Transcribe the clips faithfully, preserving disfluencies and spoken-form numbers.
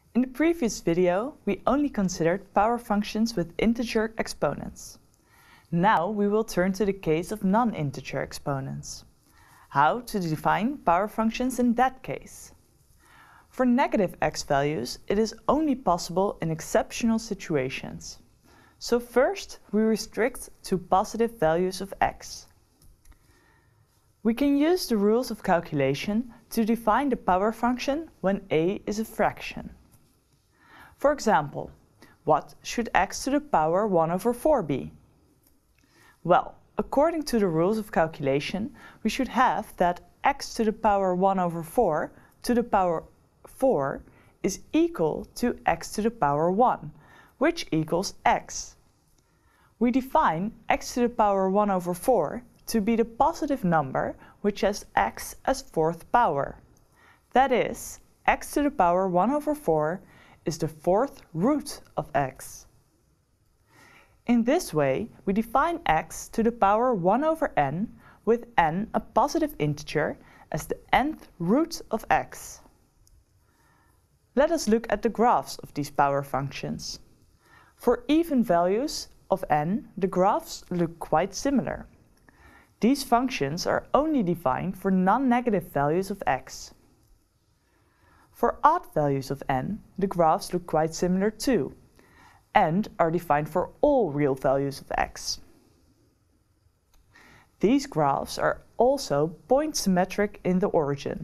In the previous video, we only considered power functions with integer exponents. Now we will turn to the case of non-integer exponents. How to define power functions in that case? For negative x values, it is only possible in exceptional situations. So first, we restrict to positive values of x. We can use the rules of calculation to define the power function when a is a fraction. For example, what should x to the power one over four be? Well, according to the rules of calculation, we should have that x to the power one over four to the power four is equal to x to the power one, which equals x. We define x to the power one over four to be the positive number which has x as fourth power. That is, x to the power one over four is the fourth root of x. In this way, we define x to the power one over n, with n a positive integer, as the nth root of x. Let us look at the graphs of these power functions. For even values of n, the graphs look quite similar. These functions are only defined for non-negative values of x. For odd values of n, the graphs look quite similar too, and are defined for all real values of x. These graphs are also point symmetric in the origin.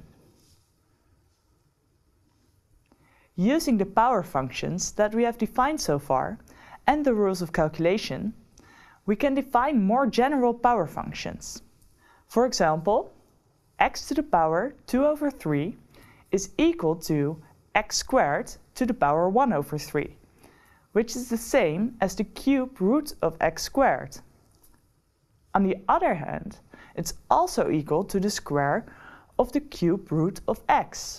Using the power functions that we have defined so far and the rules of calculation, we can define more general power functions. For example, x to the power two over three is equal to x squared to the power one over three, which is the same as the cube root of x squared. On the other hand, it's also equal to the square of the cube root of x.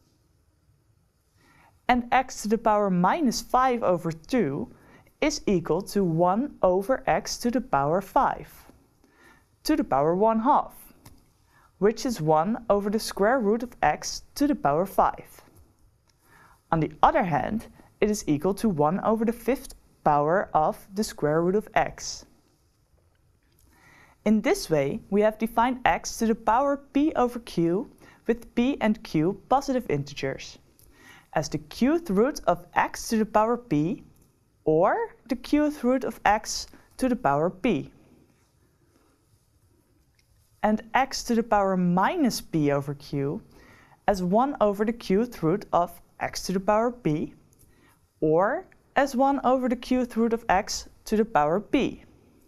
And x to the power minus five over two is equal to one over x to the power five, to the power one half, which is one over the square root of x to the power five. On the other hand, it is equal to one over the fifth power of the square root of x. In this way, we have defined x to the power p over q, with p and q positive integers, as the qth root of x to the power p, or the qth root of x to the power p. And x to the power minus p over q as one over the qth root of x to the power p, or as one over the qth root of x to the power p.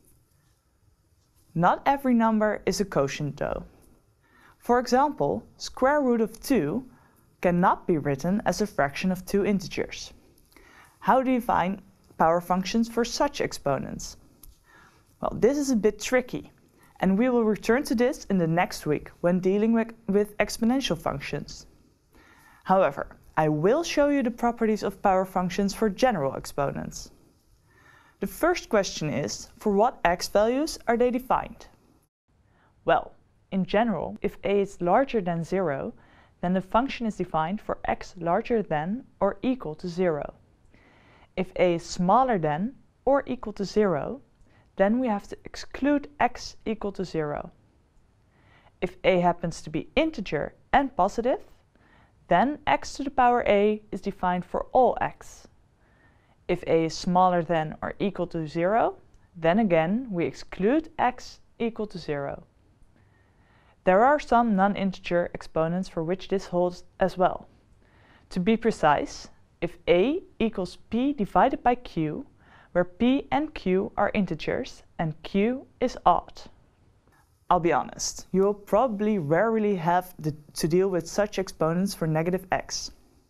Not every number is a quotient though. For example, square root of two cannot be written as a fraction of two integers. How do you define power functions for such exponents? Well, this is a bit tricky, and we will return to this in the next week when dealing with, with exponential functions. However, I will show you the properties of power functions for general exponents. The first question is, for what x values are they defined? Well, in general, if a is larger than zero, then the function is defined for x larger than or equal to zero. If a is smaller than or equal to zero, then we have to exclude x equal to zero. If a happens to be integer and positive, then x to the power a is defined for all x. If a is smaller than or equal to zero, then again we exclude x equal to zero. There are some non-integer exponents for which this holds as well. To be precise, if a equals p divided by q, where p and q are integers and q is odd. I'll be honest, you will probably rarely have the, to deal with such exponents for negative x.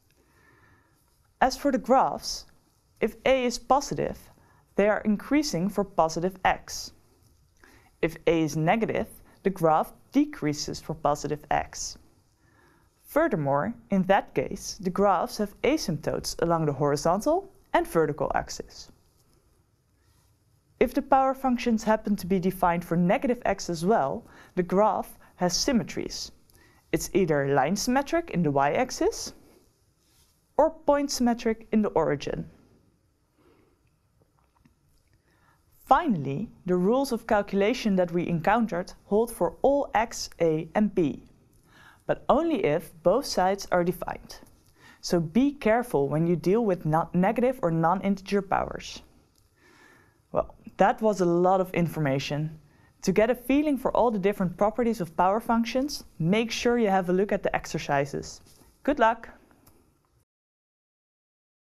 As for the graphs, if a is positive, they are increasing for positive x. If a is negative, the graph decreases for positive x. Furthermore, in that case, the graphs have asymptotes along the horizontal and vertical axis. If the power functions happen to be defined for negative x as well, the graph has symmetries. It's either line symmetric in the y-axis, or point symmetric in the origin. Finally, the rules of calculation that we encountered hold for all x, a, and b, but only if both sides are defined. So be careful when you deal with negative or non-integer powers. Well, that was a lot of information. To get a feeling for all the different properties of power functions, make sure you have a look at the exercises. Good luck!